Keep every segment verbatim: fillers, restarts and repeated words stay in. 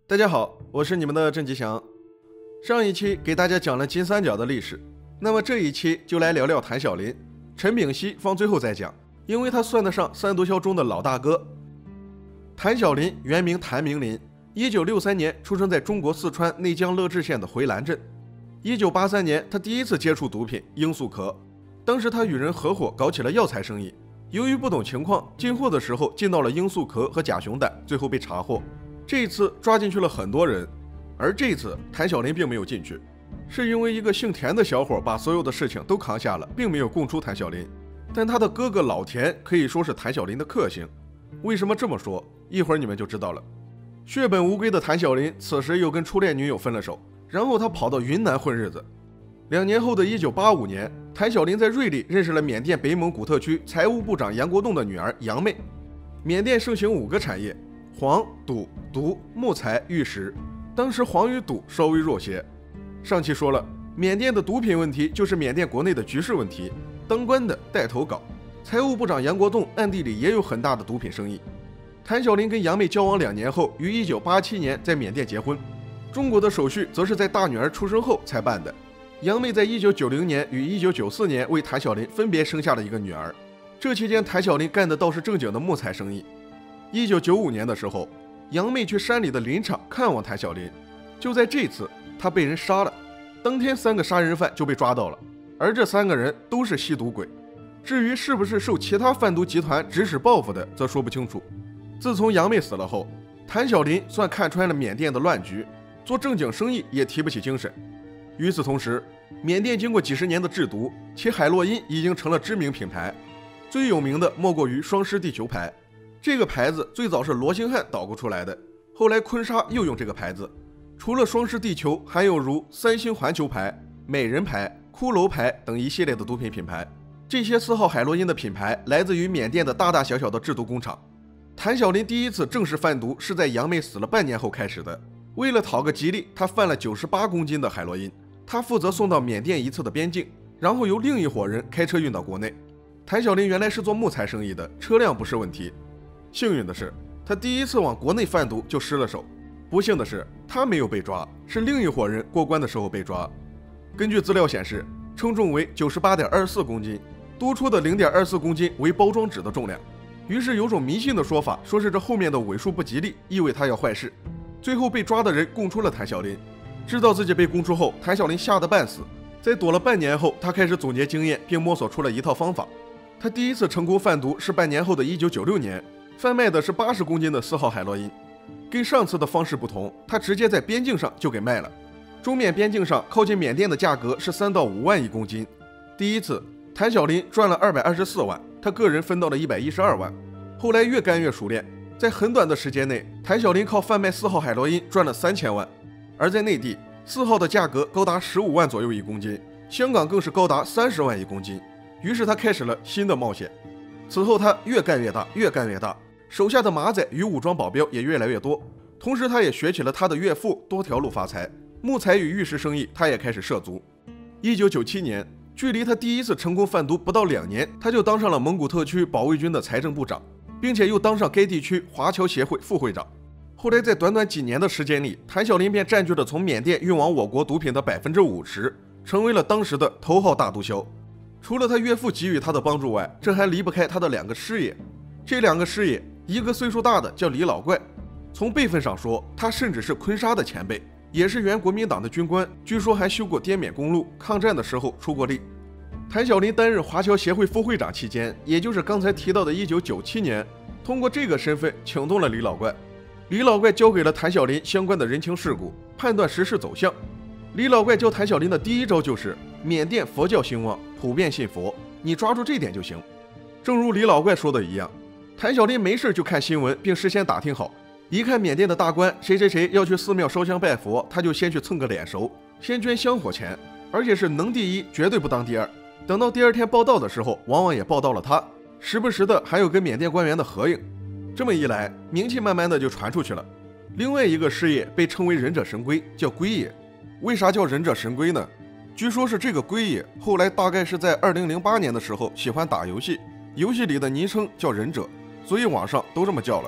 大家好，我是你们的郑吉祥。上一期给大家讲了金三角的历史，那么这一期就来聊聊谭晓林。陈炳熙放最后再讲，因为他算得上三毒枭中的老大哥。谭晓林原名谭明林，一九六三年出生在中国四川内江乐至县的回兰镇。一九八三年，他第一次接触毒品罂粟壳，当时他与人合伙搞起了药材生意，由于不懂情况，进货的时候进到了罂粟壳和甲熊胆，最后被查获。这一次抓进去了很多人，而这次谭晓林并没有进去，是因为一个姓田的小伙把所有的事情都扛下了，并没有供出谭晓林。但他的哥哥老田可以说是谭晓林的克星。为什么这么说？一会儿你们就知道了。血本无归的谭晓林此时又跟初恋女友分了手，然后他跑到云南混日子。两年后的一九八五年，谭晓林在瑞丽认识了缅甸北蒙古特区财务部长杨国栋的女儿杨妹。缅甸盛行五个产业：黄、赌、毒、木材、玉石。当时黄与赌稍微弱些。上期说了，缅甸的毒品问题就是缅甸国内的局势问题，当官的带头搞。财务部长杨国栋暗地里也有很大的毒品生意。谭晓林跟杨妹交往两年后，于一九八七年在缅甸结婚。中国的手续则是在大女儿出生后才办的。杨妹在一九九零年与一九九四年为谭晓林分别生下了一个女儿。这期间，谭晓林干的倒是正经的木材生意。一九九五年的时候，杨妹去山里的林场看望谭晓林，就在这次，他被人杀了。当天，三个杀人犯就被抓到了，而这三个人都是吸毒鬼。至于是不是受其他贩毒集团指使报复的，则说不清楚。自从杨妹死了后，谭晓林算看穿了缅甸的乱局，做正经生意也提不起精神。与此同时，缅甸经过几十年的制毒，其海洛因已经成了知名品牌，最有名的莫过于双狮地球牌。这个牌子最早是罗兴汉捣鼓出来的，后来坤沙又用这个牌子。除了双狮地球，还有如三星环球牌、美人牌、骷髅牌等一系列的毒品品牌。这些四号海洛因的品牌来自于缅甸的大大小小的制毒工厂。谭晓林第一次正式贩毒是在杨妹死了半年后开始的。为了讨个吉利，他贩了九十八公斤的海洛因，他负责送到缅甸一侧的边境，然后由另一伙人开车运到国内。谭晓林原来是做木材生意的，车辆不是问题。幸运的是，他第一次往国内贩毒就失了手。不幸的是，他没有被抓，是另一伙人过关的时候被抓。根据资料显示，称重为 九十八点二四公斤，多出的 零点二四公斤为包装纸的重量。于是有种迷信的说法，说是这后面的尾数不吉利，意味他要坏事。最后被抓的人供出了谭晓林。知道自己被供出后，谭晓林吓得半死。在躲了半年后，他开始总结经验，并摸索出了一套方法。他第一次成功贩毒是半年后的一九九六年，贩卖的是八十公斤的四号海洛因。跟上次的方式不同，他直接在边境上就给卖了。中缅边境上靠近缅甸的价格是三到五万一公斤。第一次，谭晓林赚了二百二十四万，他个人分到了一百一十二万。后来越干越熟练，在很短的时间内，谭晓林靠贩卖四号海洛因赚了三千万。而在内地，四号的价格高达十五万左右一公斤，香港更是高达三十万一公斤。于是他开始了新的冒险。此后他越干越大，越干越大，手下的马仔与武装保镖也越来越多。同时他也学起了他的岳父多条路发财，木材与玉石生意他也开始涉足。一九九七年，距离他第一次成功贩毒不到两年，他就当上了蒙古特区保卫军的财政部长，并且又当上该地区华侨协会副会长。后来在短短几年的时间里，谭晓林便占据了从缅甸运往我国毒品的 百分之五十， 成为了当时的头号大毒枭。除了他岳父给予他的帮助外，这还离不开他的两个师爷。这两个师爷，一个岁数大的叫李老怪，从辈分上说，他甚至是坤沙的前辈，也是原国民党的军官，据说还修过滇缅公路，抗战的时候出过力。谭晓林担任华侨协会副会长期间，也就是刚才提到的一九九七年，通过这个身份请动了李老怪。李老怪教给了谭晓林相关的人情世故，判断时事走向。李老怪教谭晓林的第一招就是缅甸佛教兴旺，普遍信佛，你抓住这点就行。正如李老怪说的一样，谭晓林没事就看新闻，并事先打听好，一看缅甸的大官谁谁谁要去寺庙烧香拜佛，他就先去蹭个脸熟，先捐香火钱，而且是能第一，绝对不当第二。等到第二天报道的时候，往往也报道了他，时不时的还有跟缅甸官员的合影。这么一来，名气慢慢的就传出去了。另外一个师爷被称为忍者神龟，叫龟爷。为啥叫忍者神龟呢？据说是这个龟爷后来大概是在二零零八年的时候喜欢打游戏，游戏里的昵称叫忍者，所以网上都这么叫了。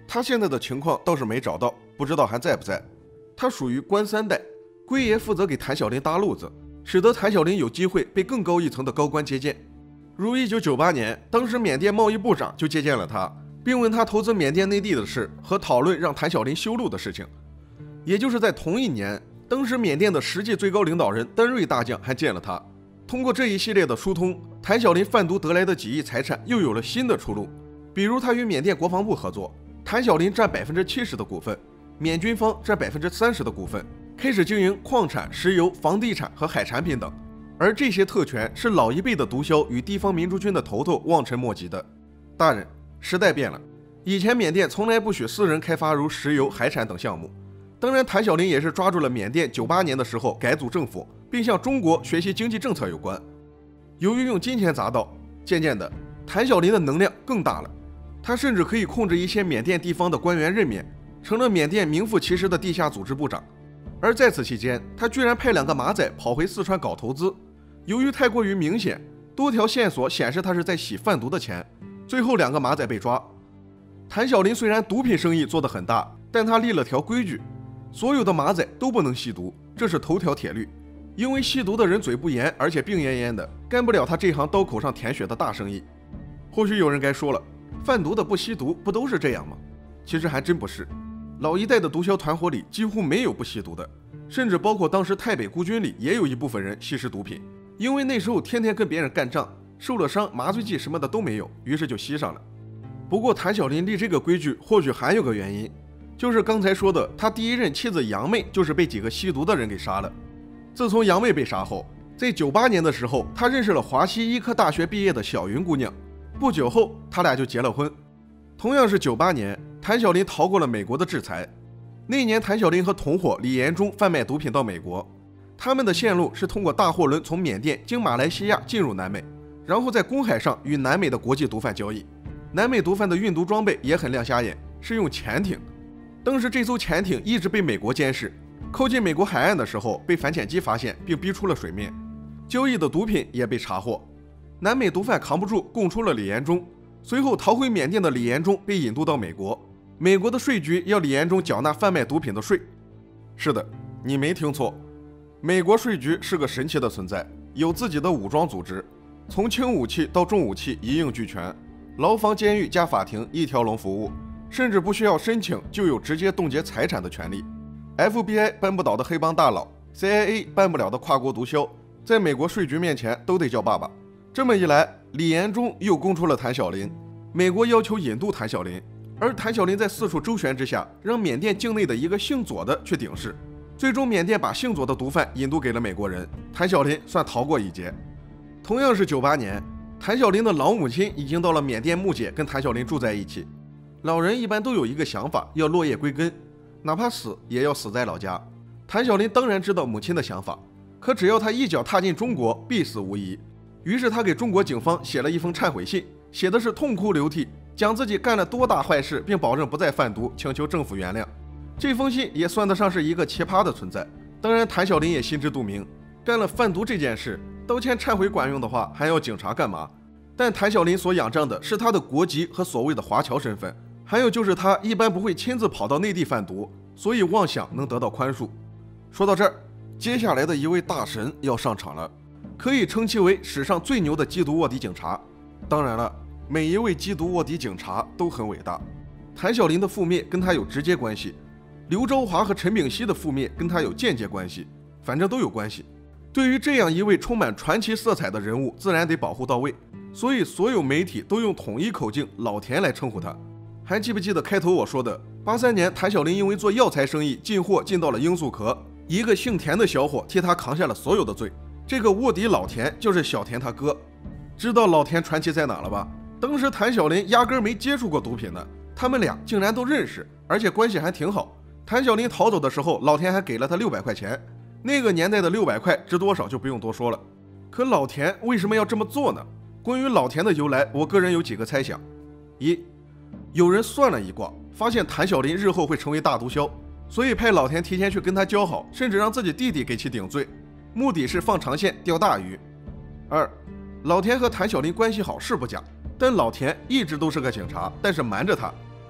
他现在的情况倒是没找到，不知道还在不在。他属于官三代，龟爷负责给谭小林搭路子，使得谭小林有机会被更高一层的高官接见。如一九九八年，当时缅甸贸易部长就接见了他，并问他投资缅甸内地的事和讨论让谭小林修路的事情。也就是在同一年，当时缅甸的实际最高领导人丹瑞大将还见了他。通过这一系列的疏通，谭小林贩毒得来的几亿财产又有了新的出路。比如他与缅甸国防部合作，谭小林占百分之七十的股份，缅军方占百分之三十的股份，开始经营矿产、石油、房地产和海产品等。而这些特权是老一辈的毒枭与地方民族军的头头望尘莫及的。大人，时代变了，以前缅甸从来不许私人开发如石油、海产等项目。当然，谭小林也是抓住了缅甸九八年的时候改组政府，并向中国学习经济政策有关。由于用金钱砸道，渐渐的，谭小林的能量更大了。他甚至可以控制一些缅甸地方的官员任免，成了缅甸名副其实的地下组织部长。而在此期间，他居然派两个马仔跑回四川搞投资。由于太过于明显，多条线索显示他是在洗贩毒的钱，最后两个马仔被抓。谭小林虽然毒品生意做得很大，但他立了条规矩，所有的马仔都不能吸毒，这是头条铁律。因为吸毒的人嘴不严，而且病恹恹的，干不了他这行刀口上舔血的大生意。或许有人该说了，贩毒的不吸毒不都是这样吗？其实还真不是，老一代的毒枭团伙里几乎没有不吸毒的，甚至包括当时太北孤军里也有一部分人吸食毒品。因为那时候天天跟别人干仗，受了伤，麻醉剂什么的都没有，于是就吸上了。不过谭小林立这个规矩或许还有个原因，就是刚才说的，他第一任妻子杨妹就是被几个吸毒的人给杀了。自从杨妹被杀后，在九八年的时候，他认识了华西医科大学毕业的小云姑娘，不久后他俩就结了婚。同样是九八年，谭小林逃过了美国的制裁。那年谭小林和同伙李延忠贩卖毒品到美国，他们的线路是通过大货轮从缅甸经马来西亚进入南美，然后在公海上与南美的国际毒贩交易。南美毒贩的运毒装备也很亮瞎眼，是用潜艇。当时这艘潜艇一直被美国监视，靠近美国海岸的时候被反潜机发现并逼出了水面，交易的毒品也被查获。南美毒贩扛不住，供出了李延忠。随后逃回缅甸的李延忠被引渡到美国，美国的税局要李延忠缴纳贩卖毒品的税。是的，你没听错，美国税局是个神奇的存在，有自己的武装组织，从轻武器到重武器一应俱全，牢房、监狱加法庭一条龙服务，甚至不需要申请就有直接冻结财产的权利。F B I 扳不倒的黑帮大佬， C I A 扳不了的跨国毒枭，在美国税局面前都得叫爸爸。这么一来，李延忠又供出了谭小林，美国要求引渡谭小林，而谭小林在四处周旋之下，让缅甸境内的一个姓左的去顶事，最终缅甸把姓左的毒贩引渡给了美国人，谭小林算逃过一劫。同样是九八年，谭小林的老母亲已经到了缅甸木姐跟谭小林住在一起。老人一般都有一个想法，要落叶归根，哪怕死也要死在老家。谭小林当然知道母亲的想法，可只要他一脚踏进中国，必死无疑。于是他给中国警方写了一封忏悔信，写的是痛哭流涕，讲自己干了多大坏事，并保证不再贩毒，请求政府原谅。这封信也算得上是一个奇葩的存在。当然谭小林也心知肚明，干了贩毒这件事，道歉忏悔管用的话，还要警察干嘛？但谭小林所仰仗的是他的国籍和所谓的华侨身份，还有就是他一般不会亲自跑到内地贩毒，所以妄想能得到宽恕。说到这儿，接下来的一位大神要上场了，可以称其为史上最牛的缉毒卧底警察。当然了，每一位缉毒卧底警察都很伟大，谭小林的覆灭跟他有直接关系，刘昭华和陈炳熙的覆灭跟他有间接关系，反正都有关系。对于这样一位充满传奇色彩的人物，自然得保护到位，所以所有媒体都用统一口径老田来称呼他。还记不记得开头我说的，八三年谭小林因为做药材生意进货进到了罂粟壳，一个姓田的小伙替他扛下了所有的罪，这个卧底老田就是小田他哥。知道老田传奇在哪了吧？当时谭小林压根没接触过毒品呢，他们俩竟然都认识，而且关系还挺好。谭小林逃走的时候，老田还给了他六百块钱，那个年代的六百块值多少就不用多说了。可老田为什么要这么做呢？关于老田的由来，我个人有几个猜想。一，有人算了一卦，发现谭小林日后会成为大毒枭，所以派老田提前去跟他交好，甚至让自己弟弟给其顶罪，目的是放长线钓大鱼。二，老田和谭小林关系好是不假，但老田一直都是个警察，但是瞒着他，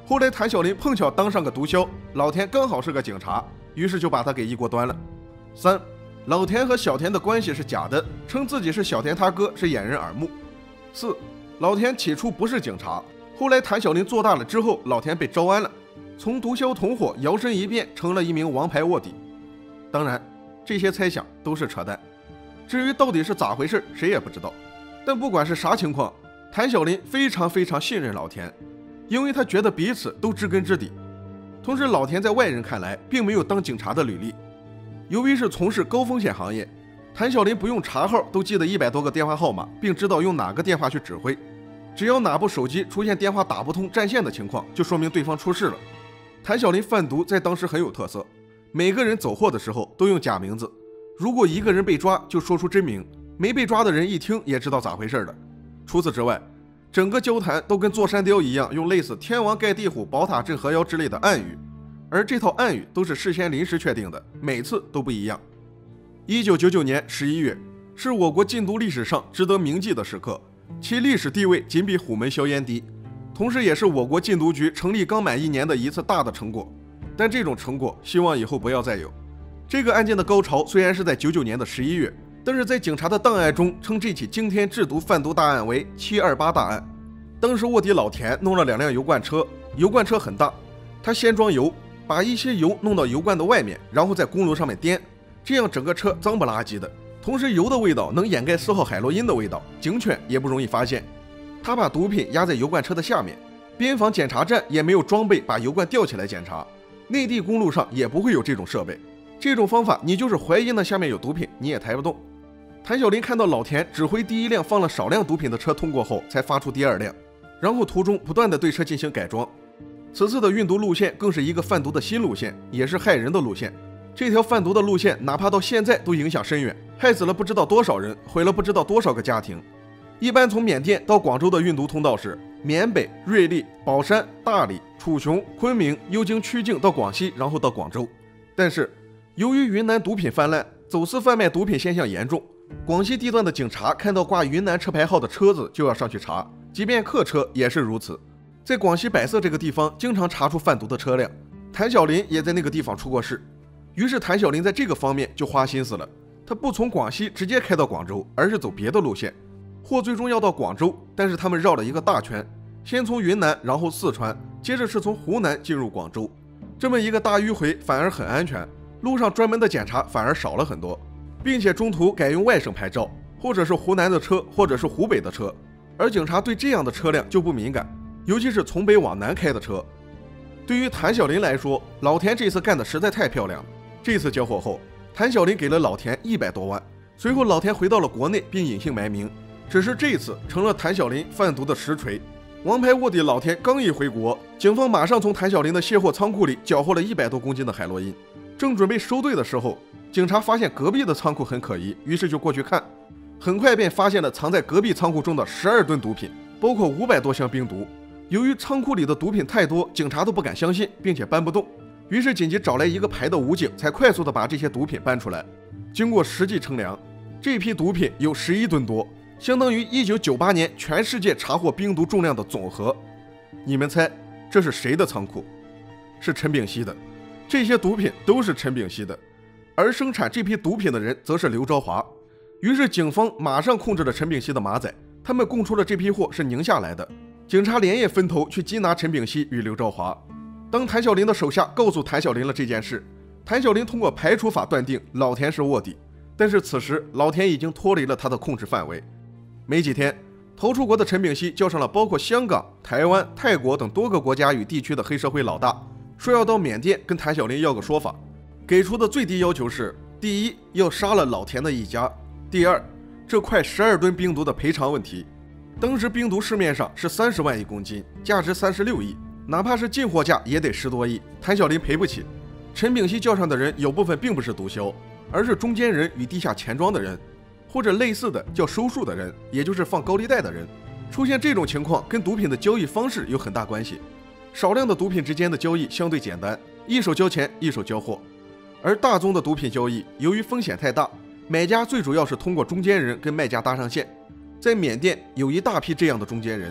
后来谭小林碰巧当上个毒枭，老田刚好是个警察，于是就把他给一锅端了。三，老田和小田的关系是假的，称自己是小田他哥是掩人耳目。四，老田起初不是警察，后来谭小林做大了之后，老田被招安了，从毒枭同伙摇身一变成了一名王牌卧底。当然，这些猜想都是扯淡。至于到底是咋回事，谁也不知道。但不管是啥情况，谭小林非常非常信任老田，因为他觉得彼此都知根知底。同时，老田在外人看来并没有当警察的履历。由于是从事高风险行业，谭小林不用查号都记得一百多个电话号码，并知道用哪个电话去指挥。只要哪部手机出现电话打不通占线的情况，就说明对方出事了。谭小林贩毒在当时很有特色，每个人走货的时候都用假名字，如果一个人被抓就说出真名，没被抓的人一听也知道咋回事了。除此之外，整个交谈都跟坐山雕一样，用类似天王盖地虎、宝塔镇河妖之类的暗语，而这套暗语都是事先临时确定的，每次都不一样。一九九九年十一月是我国禁毒历史上值得铭记的时刻，其历史地位仅比虎门销烟低，同时也是我国禁毒局成立刚满一年的一次大的成果。但这种成果希望以后不要再有。这个案件的高潮虽然是在九九年的十一月，但是在警察的档案中称这起惊天制毒贩毒大案为七二八大案。当时卧底老田弄了两辆油罐车，油罐车很大，他先装油，把一些油弄到油罐的外面，然后在公路上面颠，这样整个车脏不拉几的，同时油的味道能掩盖四号海洛因的味道，警犬也不容易发现。他把毒品压在油罐车的下面，边防检查站也没有装备把油罐吊起来检查，内地公路上也不会有这种设备。这种方法，你就是怀疑那下面有毒品，你也抬不动。谭小林看到老田指挥第一辆放了少量毒品的车通过后，才发出第二辆，然后途中不断的对车进行改装。此次的运毒路线更是一个贩毒的新路线，也是害人的路线。这条贩毒的路线哪怕到现在都影响深远，害死了不知道多少人，毁了不知道多少个家庭。一般从缅甸到广州的运毒通道是缅北、瑞丽、宝山、大理、楚雄、昆明，又经曲靖到广西，然后到广州。但是由于云南毒品泛滥，走私贩卖毒品现象严重，广西地段的警察看到挂云南车牌号的车子就要上去查，即便客车也是如此。在广西百色这个地方经常查出贩毒的车辆，谭小林也在那个地方出过事。于是谭小林在这个方面就花心思了，他不从广西直接开到广州，而是走别的路线。货最终要到广州，但是他们绕了一个大圈，先从云南，然后四川，接着是从湖南进入广州。这么一个大迂回反而很安全，路上专门的检查反而少了很多，并且中途改用外省牌照，或者是湖南的车，或者是湖北的车，而警察对这样的车辆就不敏感，尤其是从北往南开的车。对于谭小林来说，老田这次干的实在太漂亮了。这次交货后，谭小林给了老田一百多万，随后老田回到了国内并隐姓埋名，只是这次成了谭小林贩毒的实锤。王牌卧底老田刚一回国，警方马上从谭小林的卸货仓库里缴获了一百多公斤的海洛因。正准备收队的时候，警察发现隔壁的仓库很可疑，于是就过去看，很快便发现了藏在隔壁仓库中的十二吨毒品，包括五百多箱冰毒。由于仓库里的毒品太多，警察都不敢相信，并且搬不动，于是紧急找来一个排的武警，才快速的把这些毒品搬出来。经过实际称量，这批毒品有十一吨多，相当于一九九八年全世界查获冰毒重量的总和。你们猜这是谁的仓库？是陈炳熙的。这些毒品都是陈炳熙的，而生产这批毒品的人则是刘昭华。于是警方马上控制了陈炳熙的马仔，他们供出了这批货是宁夏来的。警察连夜分头去缉拿陈炳熙与刘昭华。当谭小林的手下告诉谭小林了这件事，谭小林通过排除法断定老田是卧底，但是此时老田已经脱离了他的控制范围。没几天，逃出国的陈炳熙叫上了包括香港、台湾、泰国等多个国家与地区的黑社会老大，说要到缅甸跟谭小林要个说法。给出的最低要求是：第一，要杀了老田的一家；第二，这块十二吨冰毒的赔偿问题。当时冰毒市面上是三十万一公斤，价值三十六亿，哪怕是进货价也得十多亿，谭小林赔不起。陈炳熙叫上的人有部分并不是毒枭，而是中间人与地下钱庄的人，或者类似的叫收数的人，也就是放高利贷的人。出现这种情况跟毒品的交易方式有很大关系。少量的毒品之间的交易相对简单，一手交钱一手交货，而大宗的毒品交易由于风险太大，买家最主要是通过中间人跟卖家搭上线。在缅甸有一大批这样的中间人，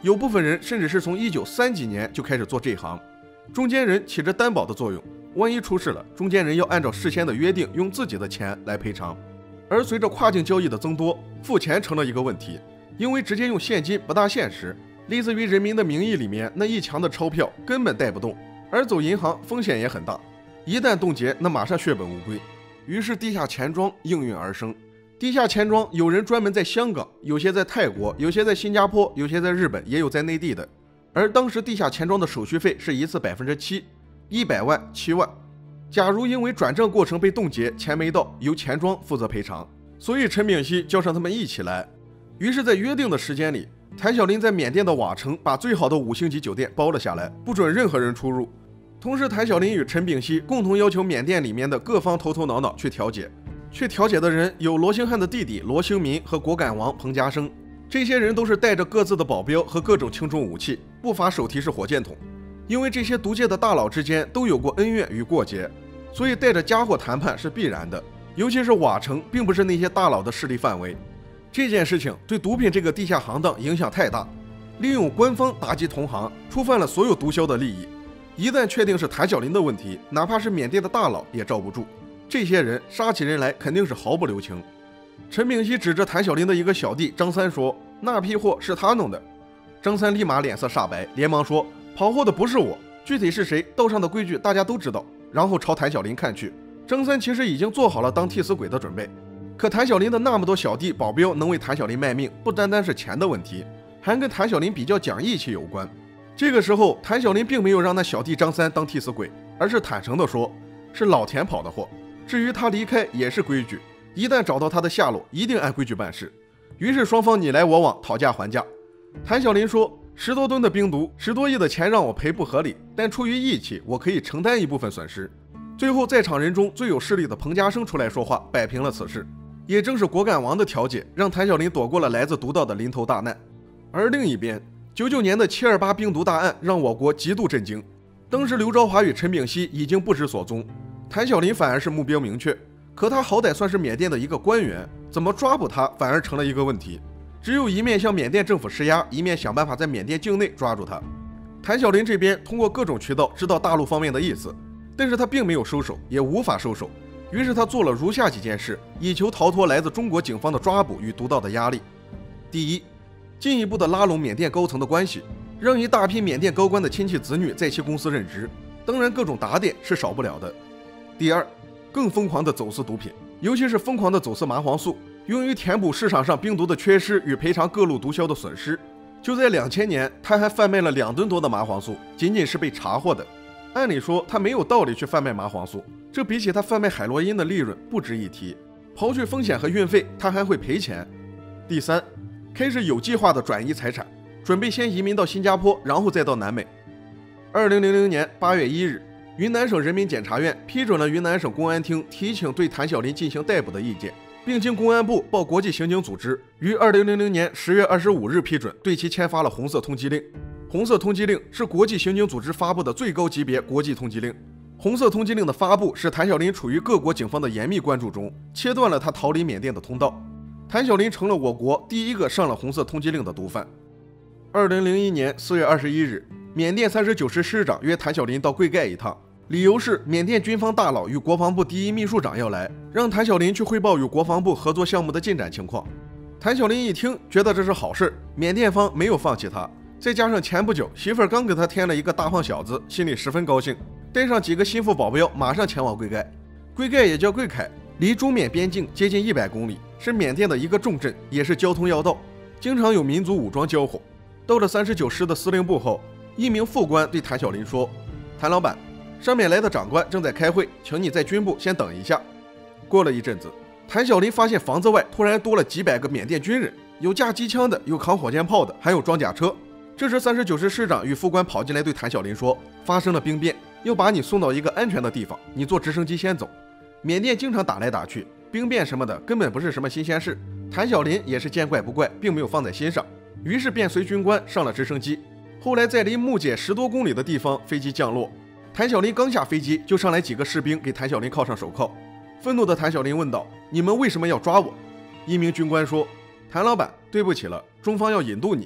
有部分人甚至是从一九三几年就开始做这行。中间人起着担保的作用，万一出事了，中间人要按照事先的约定用自己的钱来赔偿。而随着跨境交易的增多，付钱成了一个问题，因为直接用现金不大现实，类似于人民的名义里面那一墙的钞票根本带不动，而走银行风险也很大，一旦冻结，那马上血本无归。于是地下钱庄应运而生。地下钱庄有人专门在香港，有些在泰国，有些在新加坡，有些在日本，也有在内地的。而当时地下钱庄的手续费是一次百分之七，一百万七万。假如因为转账过程被冻结，钱没到，由钱庄负责赔偿。所以陈炳熙叫上他们一起来。于是，在约定的时间里，谭小林在缅甸的瓦城把最好的五星级酒店包了下来，不准任何人出入。同时，谭小林与陈炳熙共同要求缅甸里面的各方头头脑脑去调解。去调解的人有罗兴汉的弟弟罗兴民和果敢王彭家生，这些人都是带着各自的保镖和各种轻重武器，不乏手提式火箭筒。因为这些毒界的大佬之间都有过恩怨与过节，所以带着家伙谈判是必然的。尤其是瓦城并不是那些大佬的势力范围，这件事情对毒品这个地下行当影响太大，利用官方打击同行，触犯了所有毒枭的利益。一旦确定是谭小林的问题，哪怕是缅甸的大佬也罩不住。这些人杀起人来肯定是毫不留情。陈炳熙指着谭小林的一个小弟张三说：“那批货是他弄的。”张三立马脸色煞白，连忙说：“跑货的不是我，具体是谁，道上的规矩大家都知道。”然后朝谭小林看去。张三其实已经做好了当替死鬼的准备，可谭小林的那么多小弟保镖能为谭小林卖命，不单单是钱的问题，还跟谭小林比较讲义气有关。这个时候，谭小林并没有让那小弟张三当替死鬼，而是坦诚地说：“是老田跑的货。至于他离开也是规矩，一旦找到他的下落，一定按规矩办事。”于是双方你来我往，讨价还价。谭小林说：“十多吨的冰毒，十多亿的钱让我赔不合理，但出于义气，我可以承担一部分损失。”最后，在场人中最有势力的彭家生出来说话，摆平了此事。也正是果敢王的调解，让谭小林躲过了来自毒道的临头大难。而另一边，九九年的七二八冰毒大案让我国极度震惊。当时刘朝华与陈炳熙已经不知所踪，谭小林反而是目标明确。可他好歹算是缅甸的一个官员，怎么抓捕他反而成了一个问题。只有一面向缅甸政府施压，一面想办法在缅甸境内抓住他。谭小林这边通过各种渠道知道大陆方面的意思，但是他并没有收手，也无法收手。于是他做了如下几件事，以求逃脱来自中国警方的抓捕与毒道的压力。第一，进一步的拉拢缅甸高层的关系，让一大批缅甸高官的亲戚子女在其公司任职，当然各种打点是少不了的。第二，更疯狂的走私毒品，尤其是疯狂的走私麻黄素，用于填补市场上冰毒的缺失与赔偿各路毒枭的损失。就在两千年，他还贩卖了两吨多的麻黄素，仅仅是被查获的。按理说他没有道理去贩卖麻黄素，这比起他贩卖海洛因的利润不值一提。刨去风险和运费，他还会赔钱。第三，开始有计划的转移财产，准备先移民到新加坡，然后再到南美。二零零零年八月一日，云南省人民检察院批准了云南省公安厅提请对谭小林进行逮捕的意见，并经公安部报国际刑警组织，于二零零零年十月二十五日批准，对其签发了红色通缉令。红色通缉令是国际刑警组织发布的最高级别国际通缉令。红色通缉令的发布使谭小林处于各国警方的严密关注中，切断了他逃离缅甸的通道。谭小林成了我国第一个上了红色通缉令的毒贩。二零零一年四月二十一日，缅甸三十九师师长约谭小林到贵盖一趟，理由是缅甸军方大佬与国防部第一秘书长要来，让谭小林去汇报与国防部合作项目的进展情况。谭小林一听，觉得这是好事，缅甸方没有放弃他，再加上前不久媳妇儿刚给他添了一个大胖小子，心里十分高兴，带上几个心腹保镖，马上前往贵盖。贵盖也叫贵凯，离中缅边境接近一百公里，是缅甸的一个重镇，也是交通要道，经常有民族武装交火。到了三十九师的司令部后，一名副官对谭小林说：“谭老板，上面来的长官正在开会，请你在军部先等一下。”过了一阵子，谭小林发现房子外突然多了几百个缅甸军人，有架机枪的，有扛火箭炮的，还有装甲车。这时三十九师师长与副官跑进来对谭小林说：“发生了兵变，要把你送到一个安全的地方，你坐直升机先走。缅甸经常打来打去，兵变什么的根本不是什么新鲜事。”谭小林也是见怪不怪，并没有放在心上，于是便随军官上了直升机。后来在离木姐十多公里的地方，飞机降落。谭小林刚下飞机，就上来几个士兵给谭小林铐上手铐。愤怒的谭小林问道：“你们为什么要抓我？”一名军官说：“谭老板，对不起了，中方要引渡你。”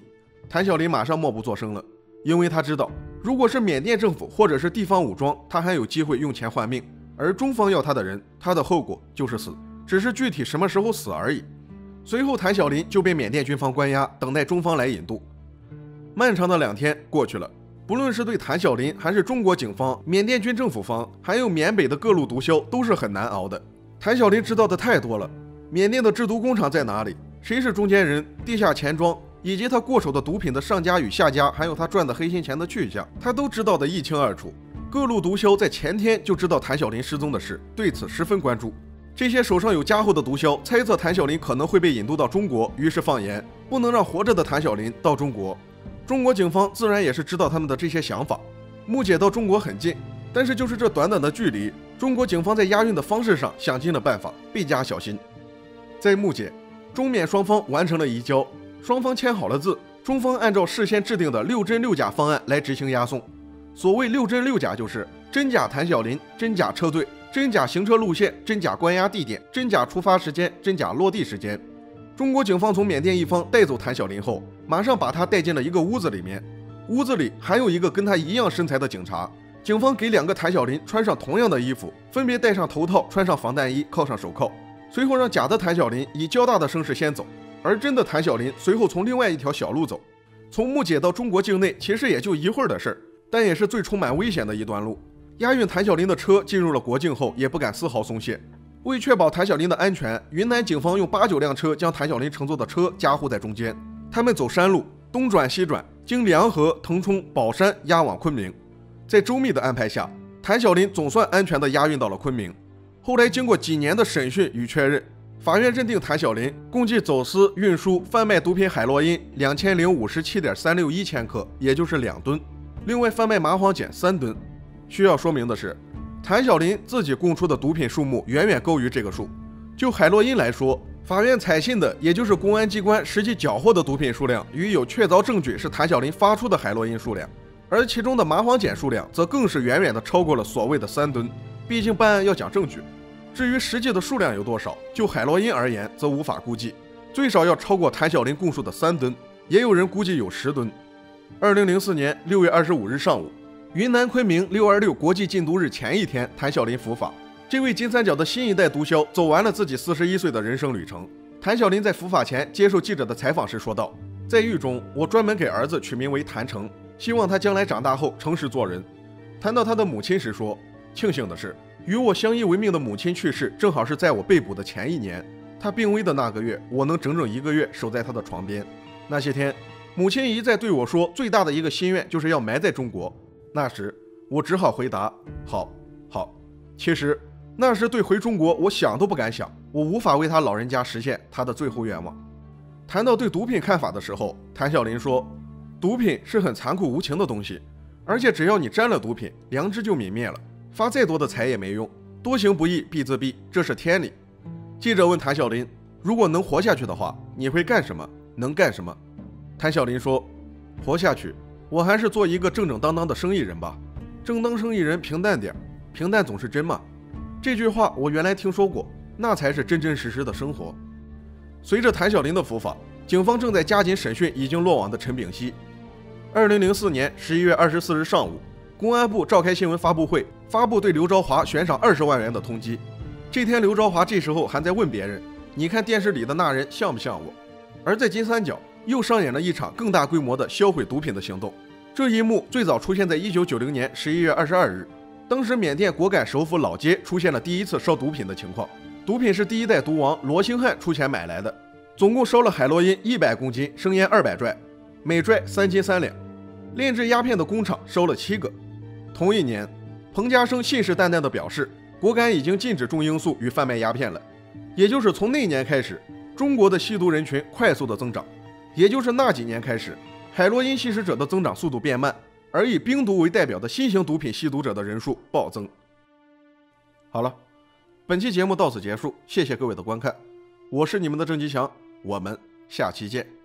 谭小林马上默不作声了，因为他知道，如果是缅甸政府或者是地方武装，他还有机会用钱换命，而中方要他的人，他的后果就是死，只是具体什么时候死而已。随后谭小林就被缅甸军方关押，等待中方来引渡。漫长的两天过去了，不论是对谭小林还是中国警方、缅甸军政府方，还有缅北的各路毒枭，都是很难熬的。谭小林知道的太多了，缅甸的制毒工厂在哪里，谁是中间人，地下钱庄，以及他过手的毒品的上家与下家，还有他赚的黑心钱的去向，他都知道的一清二楚。各路毒枭在前天就知道谭小林失踪的事，对此十分关注。这些手上有家伙的毒枭猜测谭小林可能会被引渡到中国，于是放言不能让活着的谭小林到中国。中国警方自然也是知道他们的这些想法。木姐到中国很近，但是就是这短短的距离，中国警方在押运的方式上想尽了办法，倍加小心。在木姐，中缅双方完成了移交，双方签好了字，中方按照事先制定的六真六假方案来执行押送。所谓六真六假，就是真假谭小林、真假车队、真假行车路线、真假关押地点、真假出发时间、真假落地时间。中国警方从缅甸一方带走谭小林后，马上把他带进了一个屋子里面，屋子里还有一个跟他一样身材的警察。警方给两个谭小林穿上同样的衣服，分别戴上头套，穿上防弹衣，铐上手铐，随后让假的谭小林以较大的声势先走，而真的谭小林随后从另外一条小路走。从木姐到中国境内其实也就一会儿的事儿，但也是最充满危险的一段路。押运谭小林的车进入了国境后，也不敢丝毫松懈。为确保谭小林的安全，云南警方用八九辆车将谭小林乘坐的车夹护在中间。他们走山路，东转西转，经凉河、腾冲、宝山押往昆明。在周密的安排下，谭小林总算安全地押运到了昆明。后来经过几年的审讯与确认，法院认定谭小林共计走私、运输、贩卖毒品海洛因两千零五十七点三六一千克，也就是两吨，另外贩卖麻黄碱三吨。需要说明的是，谭小林自己供出的毒品数目远远高于这个数。就海洛因来说，法院采信的也就是公安机关实际缴获的毒品数量，与有确凿证据是谭小林发出的海洛因数量，而其中的麻黄碱数量则更是远远的超过了所谓的三吨。毕竟办案要讲证据，至于实际的数量有多少，就海洛因而言则无法估计，最少要超过谭小林供述的三吨，也有人估计有十吨。二零零四年六月二十五日上午，云南昆明六二六国际禁毒日前一天，谭小林伏法。这位金三角的新一代毒枭走完了自己四十一岁的人生旅程。谭小林在伏法前接受记者的采访时说道，在狱中，我专门给儿子取名为谭成，希望他将来长大后诚实做人。谈到他的母亲时说，庆幸的是，与我相依为命的母亲去世正好是在我被捕的前一年，她病危的那个月，我能整整一个月守在她的床边。那些天，母亲一再对我说，最大的一个心愿就是要埋在中国。那时我只好回答，好好。其实那时对回中国我想都不敢想，我无法为他老人家实现他的最后愿望。谈到对毒品看法的时候，谭小林说，毒品是很残酷无情的东西，而且只要你沾了毒品，良知就泯灭了，发再多的财也没用，多行不义必自毙，这是天理。记者问谭小林，如果能活下去的话，你会干什么？能干什么？谭小林说，活下去，我还是做一个正正当当的生意人吧。正当生意人平淡点，平淡总是真嘛。这句话我原来听说过，那才是真真实实的生活。随着谭小林的伏法，警方正在加紧审讯已经落网的陈炳熙。二零零四年十一月二十四日上午，公安部召开新闻发布会，发布对刘朝华悬赏二十万元的通缉。这天，刘朝华这时候还在问别人，你看电视里的那人像不像我？而在金三角又上演了一场更大规模的销毁毒品的行动。这一幕最早出现在一九九零年十一月二十二日，当时缅甸果敢首府老街出现了第一次烧毒品的情况。毒品是第一代毒王罗兴汉出钱买来的，总共烧了海洛因一百公斤，生烟二百拽，每拽三斤三两。炼制鸦片的工厂烧了七个。同一年，彭家声信誓旦旦地表示，果敢已经禁止重罂粟与贩卖鸦片了。也就是从那年开始，中国的吸毒人群快速的增长。也就是那几年开始，海洛因吸食者的增长速度变慢，而以冰毒为代表的新型毒品吸毒者的人数暴增。好了，本期节目到此结束，谢谢各位的观看，我是你们的郑吉祥，我们下期见。